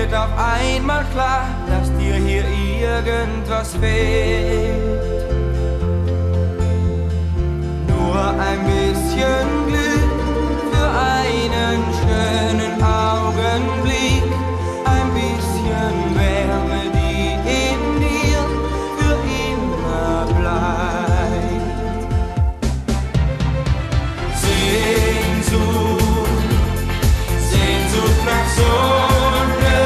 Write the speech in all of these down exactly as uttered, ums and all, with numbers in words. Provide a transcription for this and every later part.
wird auf einmal klar, dass dir hier irgendwas fehlt. Nur ein bisschen Glück für einen schönen Augenblick, ein bisschen Wärme, die in dir für immer bleibt. Sehnsucht, Sehnsucht nach Sonne,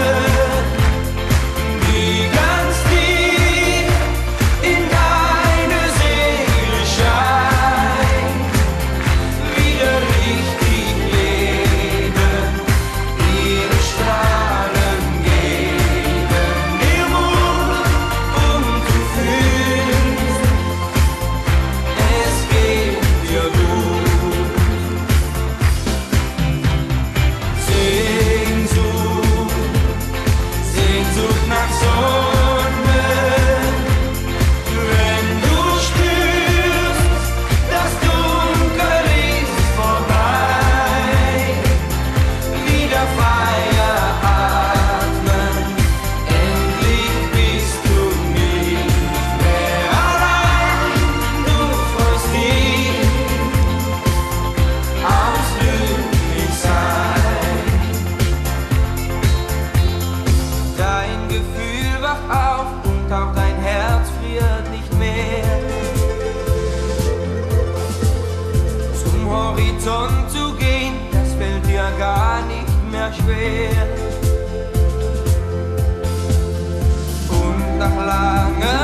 die ganz tief in deine Seele scheint, wieder richtig leben, ihre Strahlen geben dir Mut und du fühlst, es geht dir gut. Sehnsucht, Sehnsucht nach Sonne, wenn du spürst, das Dunkel ist vorbei, wieder freier atmen, endlich bist du nicht mehr allein, du freust dich aufs Glücklichsein. Dein Gefühl wacht auf und auch dein Herz friert nicht mehr. Zum Horizont zu gehen, das fällt dir gar nicht mehr schwer. Und nach langer